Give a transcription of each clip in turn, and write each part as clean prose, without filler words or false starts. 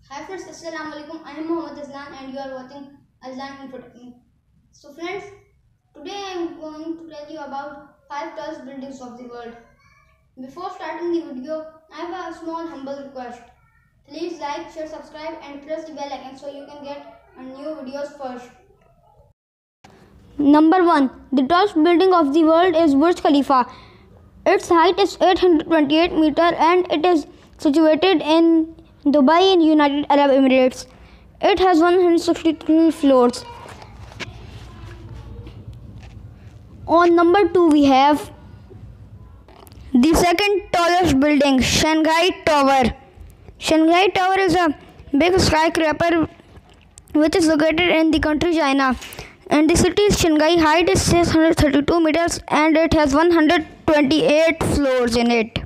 Hi friends, Assalamu alaikum. I am Mohammed Azlan and you are watching Azlan Infotechnic. So friends, today I am going to tell you about 5 tallest buildings of the world. Before starting the video, I have a small humble request. Please like, share, subscribe and press the bell icon so you can get new videos first. Number 1. The tallest building of the world is Burj Khalifa. Its height is 828 meters and it is situated in Dubai in United Arab Emirates. It has 163 floors. On number 2 we have the second tallest building, Shanghai Tower. Shanghai Tower is a big skyscraper which is located in the country China. And the city's Shanghai height is 632 meters and it has 128 floors in it.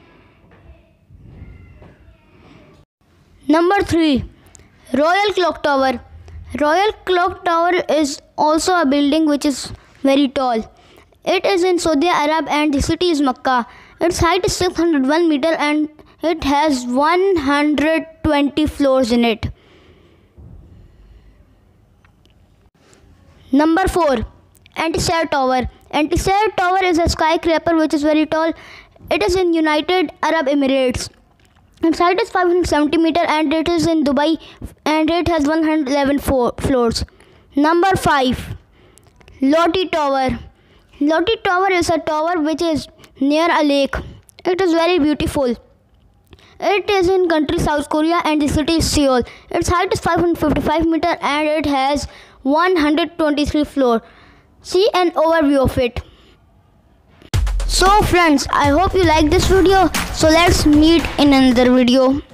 Number 3. Royal Clock Tower. Royal Clock Tower is also a building which is very tall. It is in Saudi Arab and the city is Makkah. Its height is 601 meters and it has 120 floors in it. Number 4. Antisar Tower. Antisar Tower is a skyscraper which is very tall. It is in United Arab Emirates. Its height is 570 meters and it is in Dubai and it has 111 floors. Number 5. Loti Tower. Loti Tower is a tower which is near a lake. It is very beautiful. It is in country South Korea and the city is Seoul. Its height is 555 meters and it has 123 floors. See an overview of it. So friends, I hope you like this video. So let's meet in another video.